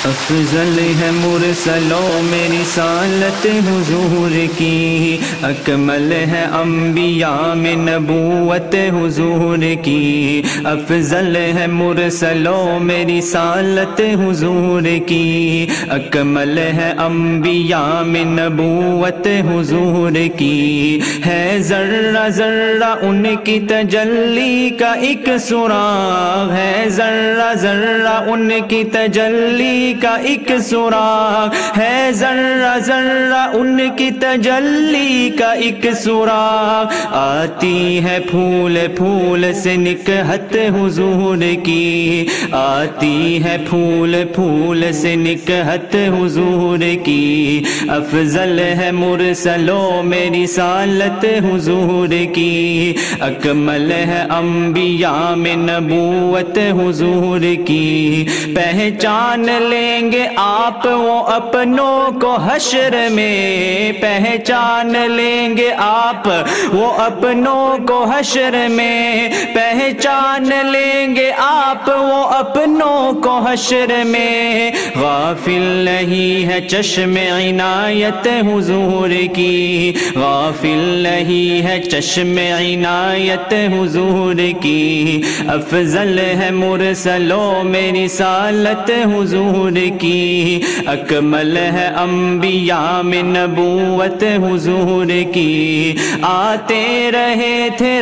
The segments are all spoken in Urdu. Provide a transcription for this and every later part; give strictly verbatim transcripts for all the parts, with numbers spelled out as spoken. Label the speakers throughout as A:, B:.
A: افضل ہے مرسلوں میں رسالت حضور کی، اکمل ہے انبیاء میں نبوت حضور کی، افضل ہے مرسلوں میں رسالت حضور کی، اکمل ہے انبیاء میں نبوت حضور کی، ہے ذرہ ذرہ ان کی تجلی کا ایک سراغ، ہے ذرہ ذرہ ان کی تجلی کا ایک سراغ، ہے ذرہ ذرہ ان کی تجلی کا ایک سراغ، آتی ہے پھول پھول سے نکہت حضور کی، آتی ہے پھول پھول سے نکہت حضور کی، افضل ہے مرسلوں میں رسالت حضور کی، اکمل ہے انبیاء میں نبوت حضور کی، پہچان لیں گے آپ وہ اپنوں کو حشر میں، پہچان لیں گے آپ وہ اپنوں کو حشر میں، پہچان لیں گے آپ وہ اپنوں کو حشر میں، غافل نہیں ہے چشم عنایت حضور کی، غافل نہیں ہے چشم عنایت حضور کی، افضل ہے مرسلوں میں رسالت حضور کی، اکمل ہے انبیاء میں نبوت حضور کی، آتے رہے تھے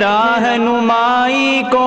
A: راہنمائی کو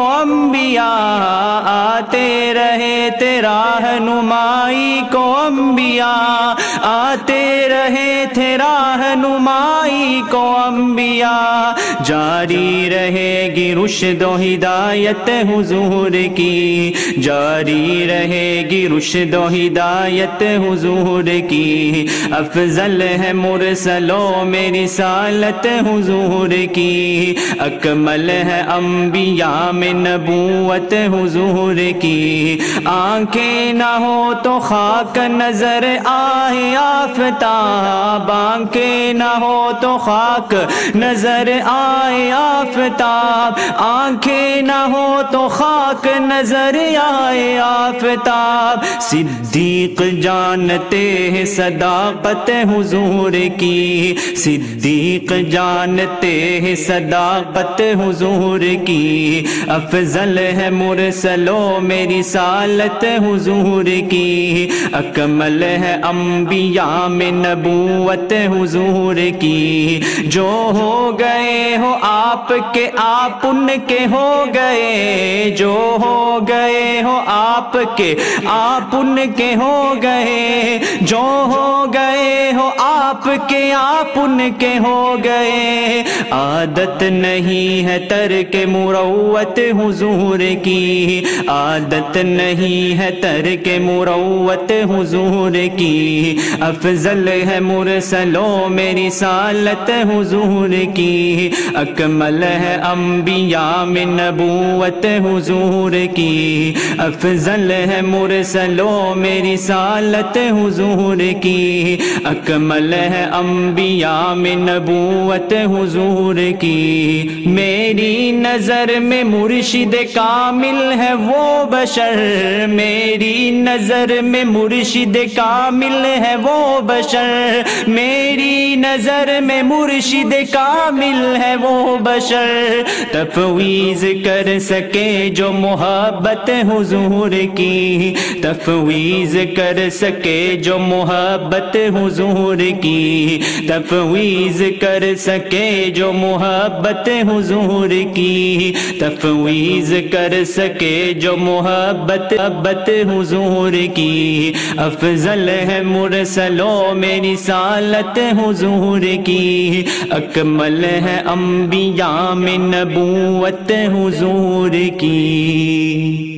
A: انبیاء، آتے رہے تھے راہنمائی کو انبیاء، آتے رہے تھے راہنمائی کو انبیاء، جاری رہے گی رشد و ہدایت حضور کی، جاری رہے گی رشد و ہدایت حضور کی، افضل ہے مرسلوں میں رسالت حضور کی، اکمل ہے انبیاء میں نبوت حضور کی، آنکھیں نہ ہو تو خاک نظر آئے آفتاب، آنکھیں نہ ہو تو خاک نظر آئے آفتاب، آنکھیں نہ ہو تو خاک نظر آئے آفتاب، صدیق جانتے ہیں صداقت حضور کی، صدیق جانتے ہیں صداقت حضور کی، افضل ہے مرسلوں میں رسالت حضور کی، اکمل ہے انبیاء میں نبوت حضور کی، جو ہو گئے ہو آپ کے آپ ان کے ہو گئے، جو ہو گئے ہو آپ کے آپ ان کے ہو گئے، جو ہو گئے ہو آپ کے آپ ان کے ہو گئے، عادت نہیں ہے ترک مروت حضور کی، عادت نہیں ہے ترک مروت حضور کی، افضل ہے مرسلوں میں رسالت حضور کی، اکمل ہے انبیاء میں نبوت حضور کی، افضل ہے مرسلوں میں رسالت حضور کی، اکمل ہے انبیاء میں نبوت حضور کی، میری نظر میں مرشد کامل ہے وہ بشر، میری نظر میں مرشد کامل ہے وہ بشر، میری نظر میں مرشد کامل ہے وہ بشر، تفویض کر سکے جو محبت حضور کی، تفویض کر سکے جو محبت حضور کی، تفویض کر سکے جو محبت حضور کی، تفویض کر سکے جو محبت محبت حضور کی، افضل ہے مرسلوں میں رسالت حضور کی، اکمل ہے انبیاء میں نبوت حضور کی۔